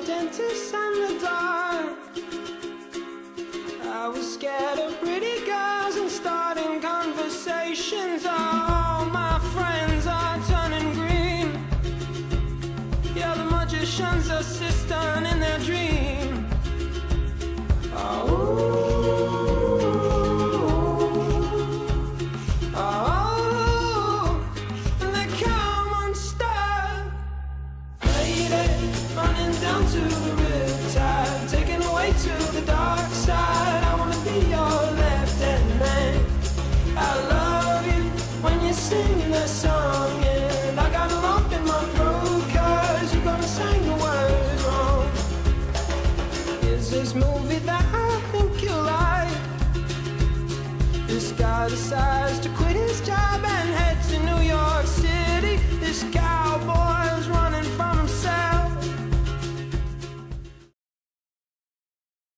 dentist and the dark. I was scared of pretty girls and starting conversations. All my friends are turning green. Yeah, the magician's assistant in their dream. Oh. Down to the riptide, taken away to the dark side. I wanna be your left-hand man. I love you when you're singing that song, and I got a lump in my throat 'cause you're gonna sing the words wrong. Here's this movie that I think you like. This guy decides to quit his job and head to New York